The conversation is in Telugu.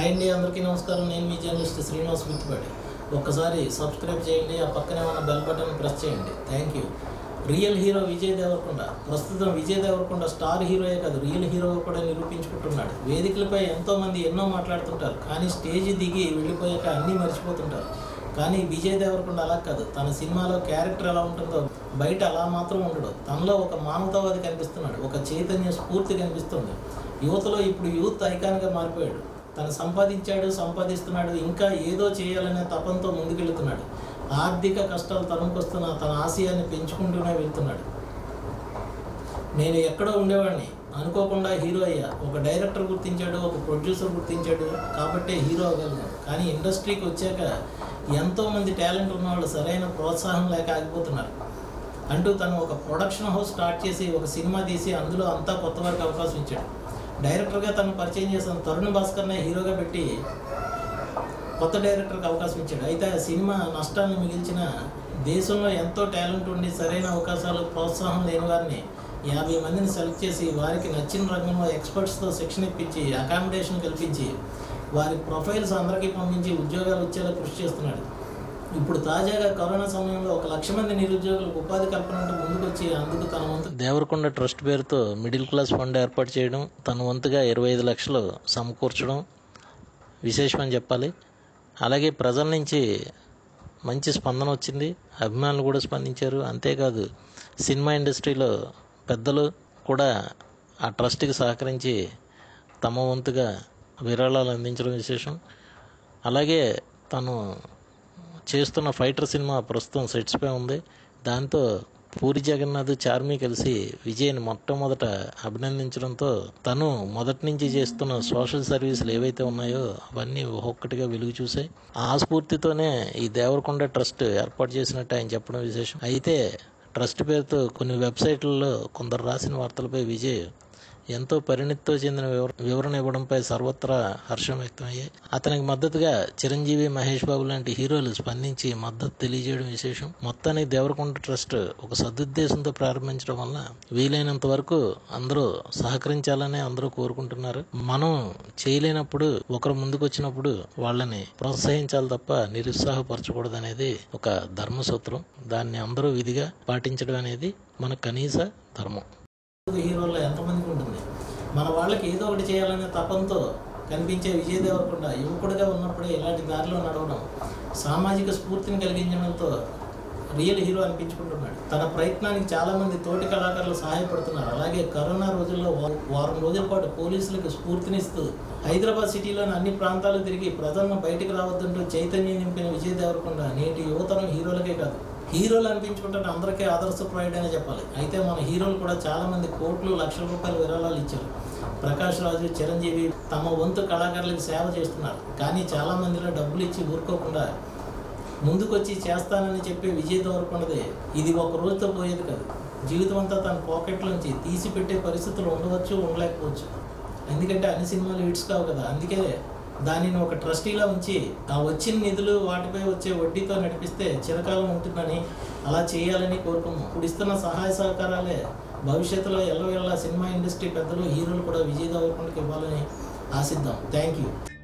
హాయ్ అండి, అందరికీ నమస్కారం. నేను మీ జర్నలిస్ట్ శ్రీనివాస్ మిత్తిపాటి. ఒక్కసారి సబ్స్క్రైబ్ చేయండి, ఆ పక్కనే ఉన్న బెల్ బటన్ ప్రెస్ చేయండి. Thank you. Real hero Vijay Deverakonda. ప్రస్తుతం విజయ్ దేవరకొండ స్టార్ హీరోయే కాదు, రియల్ హీరో కూడా నిరూపించుకుంటున్నాడు. వేదికలపై ఎంతోమంది ఎన్నో మాట్లాడుతుంటారు, కానీ స్టేజ్ దిగి వెళ్ళిపోయాక అన్నీ మర్చిపోతుంటారు. కానీ విజయ్ దేవరకొండ అలా కాదు. తన సినిమాలో క్యారెక్టర్ ఎలా ఉంటుందో బయట అలా మాత్రం ఉండడు. తనలో ఒక మానవతావాది కనిపిస్తున్నాడు, ఒక చైతన్య స్ఫూర్తి కనిపిస్తుంది. యువతలో ఇప్పుడు యూత్ ఐకాన్గా మారిపోయాడు. తను సంపాదిస్తున్నాడు, ఇంకా ఏదో చేయాలనే తపంతో ముందుకెళ్తున్నాడు. ఆర్థిక కష్టాలు తరుముకొస్తున్న తన ఆశయాన్ని పెంచుకుంటూనే వెళ్తున్నాడు. నేను ఎక్కడో ఉండేవాడిని, అనుకోకుండా హీరో అయ్యా. ఒక డైరెక్టర్ గుర్తించాడు, ఒక ప్రొడ్యూసర్ గుర్తించాడు, కాబట్టే హీరో అవ్వగలిగాను. కానీ ఇండస్ట్రీకి వచ్చాక ఎంతోమంది టాలెంట్ ఉన్నవాళ్ళు సరైన ప్రోత్సాహం లేక ఆగిపోతున్నారు అంటూ తను ఒక ప్రొడక్షన్ హౌస్ స్టార్ట్ చేసి ఒక సినిమా తీసి అందులో అంతా కొత్త వారికి అవకాశం ఇచ్చాడు. డైరెక్టర్గా తను పరిచయం చేసిన తరుణ్ భాస్కర్నే హీరోగా పెట్టి కొత్త డైరెక్టర్కి అవకాశం ఇచ్చాడు. అయితే ఆ సినిమా నష్టాన్ని మిగిల్చిన దేశంలో ఎంతో టాలెంట్ ఉండి సరైన అవకాశాలు ప్రోత్సాహం లేని వారిని 50 మందిని సెలెక్ట్ చేసి వారికి నచ్చిన రంగంలో ఎక్స్పర్ట్స్తో శిక్షణ ఇప్పించి అకామిడేషన్ కల్పించి వారి ప్రొఫైల్స్ అందరికీ పంపించి ఉద్యోగాలు వచ్చేలా కృషి చేస్తున్నాడు. ఇప్పుడు తాజాగా కరోనా సమయంలో 1,00,000 మంది నిరుద్యోగులకు ఉపాధి కల్పనకు ముందుకొచ్చి అందుకు తన వంతు దేవరకొండ ట్రస్ట్ పేరుతో మిడిల్ క్లాస్ ఫండ్ ఏర్పాటు చేయడం, తన వంతుగా 25 లక్షలు సమకూర్చడం విశేషమని చెప్పాలి. అలాగే ప్రజల నుంచి మంచి స్పందన వచ్చింది, అభిమానులు కూడా స్పందించారు. అంతేకాదు సినిమా ఇండస్ట్రీలో పెద్దలు కూడా ఆ ట్రస్ట్కి సహకరించి తమ వంతుగా విరాళాలు అందించడం విశేషం. అలాగే తను చేస్తున్న ఫైటర్ సినిమా ప్రస్తుతం సెట్స్పై ఉంది. దాంతో పూరి జగన్నాథ్, చార్మి కలిసి విజయ్ని మొట్టమొదట అభినందించడంతో తను మొదటి నుంచి చేస్తున్న సోషల్ సర్వీసులు ఏవైతే ఉన్నాయో అవన్నీ ఒక్కొక్కటిగా వెలుగు చూసాయి. ఆ స్ఫూర్తితోనే ఈ దేవరకొండ ట్రస్ట్ ఏర్పాటు చేసినట్టు ఆయన చెప్పడం విశేషం. అయితే ట్రస్ట్ పేరుతో కొన్ని వెబ్సైట్లలో కొందరు రాసిన వార్తలపై విజయ్ ఎంతో పరిణితితో చెందిన వివరణ ఇవ్వడంపై సర్వత్రా హర్షం వ్యక్తమయ్యాయి. అతనికి మద్దతుగా చిరంజీవి, మహేష్ బాబు లాంటి హీరోలు స్పందించి మద్దతు తెలియజేయడం విశేషం. మొత్తానికి దేవరకొండ ట్రస్ట్ ఒక సదుద్దేశంతో ప్రారంభించడం వల్ల వీలైనంత వరకు అందరూ సహకరించాలని అందరూ కోరుకుంటున్నారు. మనం చేయలేనప్పుడు ఒకరు ముందుకు వచ్చినప్పుడు వాళ్ళని ప్రోత్సహించాలి తప్ప నిరుత్సాహపరచకూడదు అనేది ఒక ధర్మసూత్రం. దాన్ని అందరూ విధిగా పాటించడం అనేది మన కనీస ధర్మం. హీరోల్లో ఎంతమందికి ఉంటుంది? మన వాళ్ళకి ఏదో ఒకటి చేయాలనే తపంతో కనిపించే విజయ్ దేవరకొండ యువకుడిగా ఉన్నప్పుడే ఇలాంటి దారిలో నడవడం, సామాజిక స్ఫూర్తిని కలిగించడంతో రియల్ హీరో అనిపించుకుంటున్నాడు. తన ప్రయత్నానికి చాలామంది తోటి కళాకారులు సహాయపడుతున్నారు. అలాగే కరోనా రోజుల్లో వారం రోజుల పాటు పోలీసులకు స్ఫూర్తినిస్తూ హైదరాబాద్ సిటీలోని అన్ని ప్రాంతాలు తిరిగి ప్రజలను బయటికి రావద్దంటూ చైతన్యం నింపిన విజయ్ దేవరకొండ నేటి యువతరం హీరోలకే కాదు, హీరోలు అనిపించుకుంటే అందరికీ ఆదర్శప్రాయుడనే చెప్పాలి. అయితే మన హీరోలు కూడా చాలామంది కోట్లు, లక్షల రూపాయల విరాళాలు ఇచ్చారు. ప్రకాష్ రాజు, చిరంజీవి తమ వంతు కళాకారులకు సేవ చేస్తున్నారు. కానీ చాలామందిలో డబ్బులు ఇచ్చి ఊరుకోకుండా ముందుకొచ్చి చేస్తానని చెప్పే విజయ్ దేవరకొండదే ఇది ఒక రోజుతో పోయేది కాదు. జీవితం అంతా తన పాకెట్లోంచి తీసి పెట్టే పరిస్థితులు ఉండవచ్చు, ఉండలేకపోవచ్చు. ఎందుకంటే అన్ని సినిమాలు హిట్స్ కావు కదా. అందుకే దానిని ఒక ట్రస్టీలా ఉంచి ఆ వచ్చిన నిధులు వాటిపై వచ్చే వడ్డీతో నడిపిస్తే చిరకాలం ఉంటుందని, అలా చేయాలని కోరుకున్నాం. ఇప్పుడు ఇస్తున్న సహాయ సహకారాలే భవిష్యత్తులో ఎల్లవేళలా సినిమా ఇండస్ట్రీ పెద్దలు, హీరోలు కూడా విజయ్ దేవరకొండకి ఇవ్వాలని ఆశిద్దాం. Thank you.